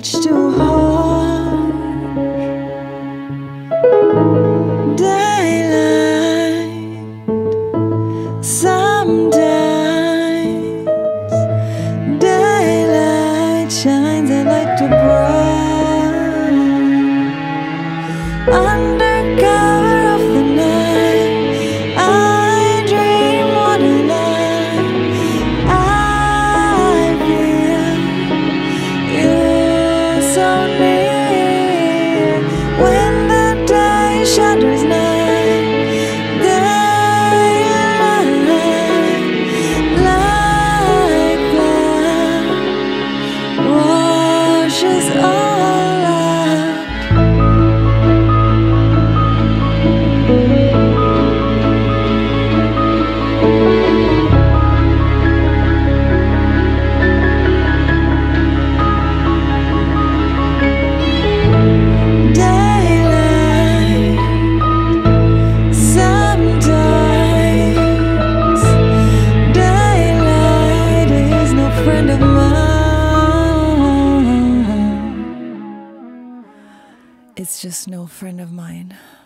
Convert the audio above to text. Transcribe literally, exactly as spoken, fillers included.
much too hard. Daylight, sometimes daylight shines a light too bright. Under cover of the night, I dream what a life. I feel you so near. When the day shatters night, daylight like that washes all out. Daylight, sometimes daylight is no friend of mine. It's just no friend of mine.